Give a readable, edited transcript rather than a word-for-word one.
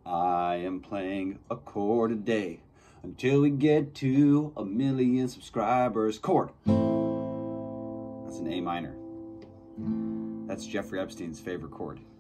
I am playing a chord a day until we get to 1 million subscribers. Chord. That's an A minor. That's Jeffrey Epstein's favorite chord.